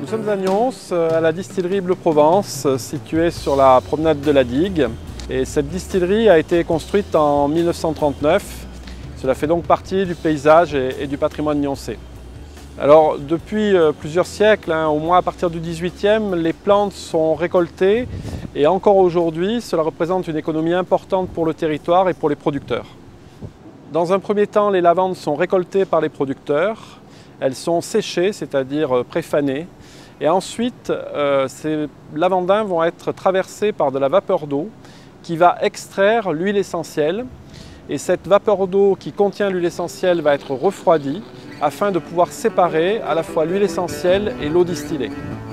Nous sommes à Nyons, à la distillerie Bleu Provence, située sur la promenade de la Digue. Et cette distillerie a été construite en 1939. Cela fait donc partie du paysage et du patrimoine nyonçais. Alors depuis plusieurs siècles, au moins à partir du XVIIIe, les plantes sont récoltées et encore aujourd'hui, cela représente une économie importante pour le territoire et pour les producteurs. Dans un premier temps, les lavandes sont récoltées par les producteurs. Elles sont séchées, c'est-à-dire préfanées. Et ensuite, ces lavandins vont être traversés par de la vapeur d'eau qui va extraire l'huile essentielle. Et cette vapeur d'eau qui contient l'huile essentielle va être refroidie afin de pouvoir séparer à la fois l'huile essentielle et l'eau distillée.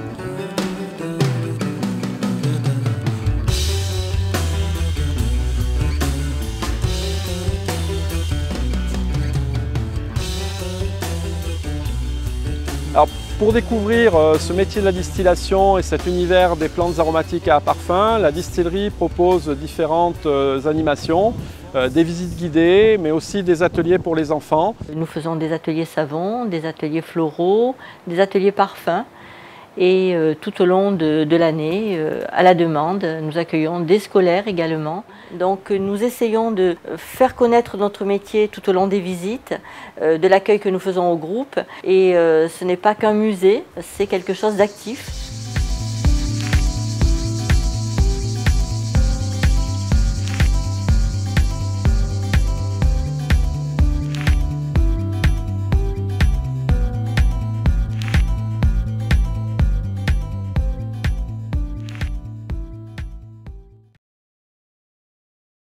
Alors, pour découvrir ce métier de la distillation et cet univers des plantes aromatiques à parfum, la distillerie propose différentes animations, des visites guidées, mais aussi des ateliers pour les enfants. Nous faisons des ateliers savons, des ateliers floraux, des ateliers parfums. Et tout au long de l'année, à la demande, nous accueillons des scolaires également. Donc nous essayons de faire connaître notre métier tout au long des visites, de l'accueil que nous faisons au groupe. Et ce n'est pas qu'un musée, c'est quelque chose d'actif.